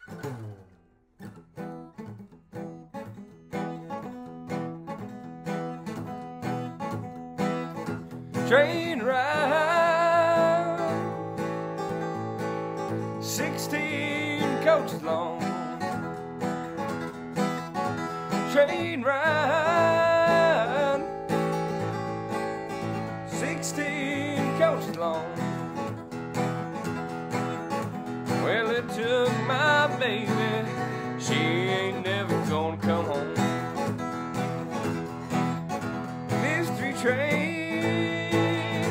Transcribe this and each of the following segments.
Train ride, 16 coaches long. Train ride, 16 coaches long. Well, it took my baby, she ain't never gonna come home. Mystery train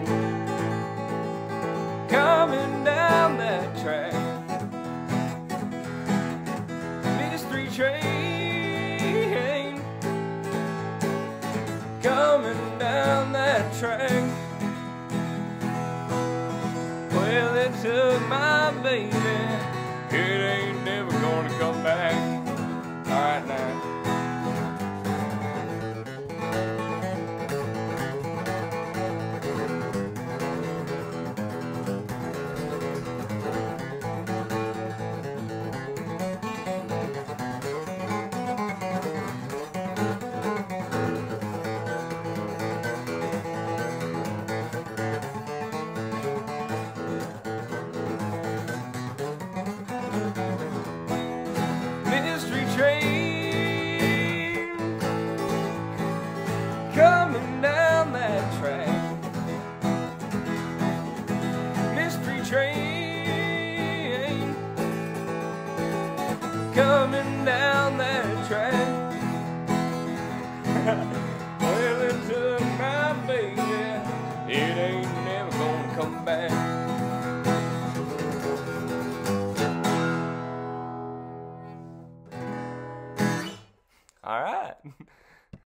coming down that track. Mystery train coming down that track. Well, it took my baby, it ain't never gonna come back. Alright now. Mystery train coming down that track. Mystery train coming down that track. Well, it took my baby, it ain't never gonna come back. All right.